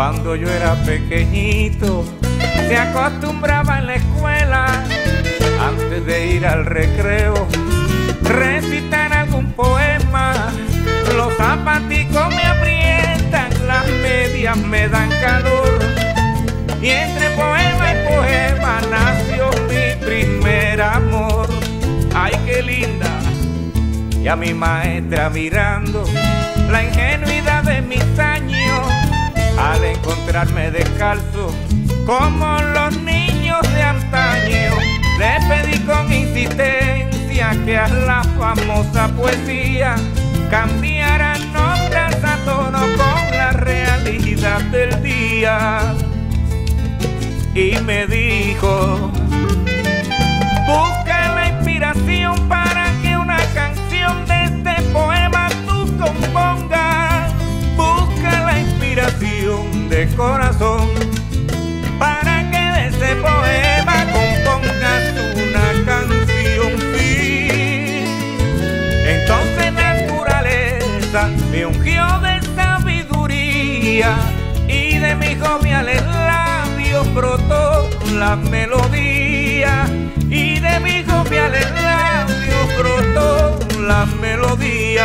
Cuando yo era pequeñito, se acostumbraba en la escuela, antes de ir al recreo, recitar algún poema. Los zapaticos me aprietan, las medias me dan calor, y entre poema y poema nació mi primer amor. ¡Ay, qué linda! Y a mi maestra mirando la ingenuidad de mis años, al encontrarme descalzo como los niños de antaño, le pedí con insistencia que a la famosa poesía cambiara notas a tono con la realidad del día. Y me dijo: busca la inspiración para que una canción de este poema tú compongas. Busca la inspiración de corazón para que de ese poema compongas una canción, sí. Entonces naturaleza me ungió de sabiduría, y de mis joviales labios brotó la melodía, y de mis joviales labios brotó la melodía.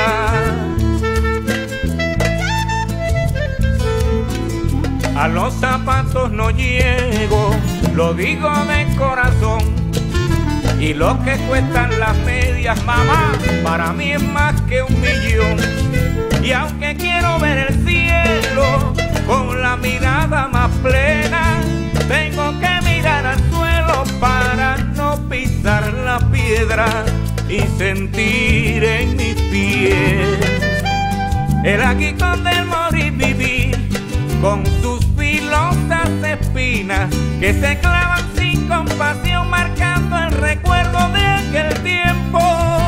A los zapatos no llego, lo digo de corazón, y lo que cuestan las medias, mamá, para mí es más que 1.000.000. Y aunque quiero ver el cielo con la mirada más plena, tengo que mirar al suelo para no pisar la piedra y sentir en mis pies el aguijón del morir vivir, con sus filosas espinas que se clavan sin compasión, marcando el recuerdo de aquel tiempo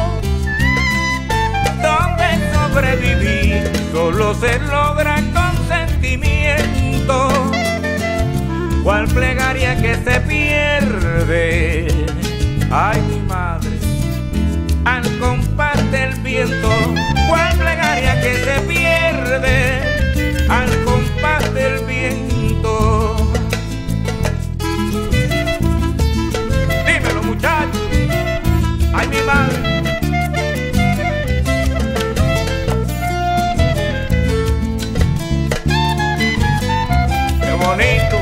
donde sobrevivir solo se logra con sentimiento, cual plegaria que se pierde, ay mi madre, al compás del viento, cual plegaria que se pierde al compás del viento. Dímelo, muchachos, ay mi madre. Qué bonito.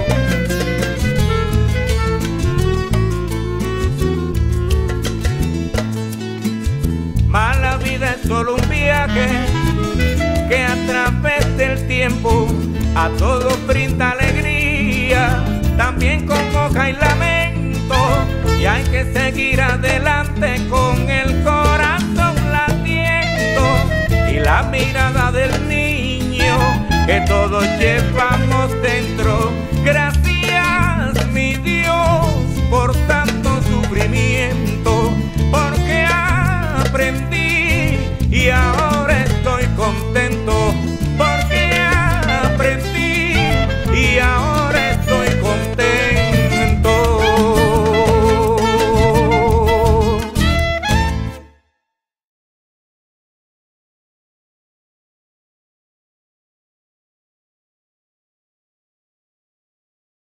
Mas la vida es solo un viaje que a través del tiempo a todos brinda alegría, también congoja y lamento, y hay que seguir adelante con el corazón latiendo y la mirada del niño que todos llevamos dentro. Gracias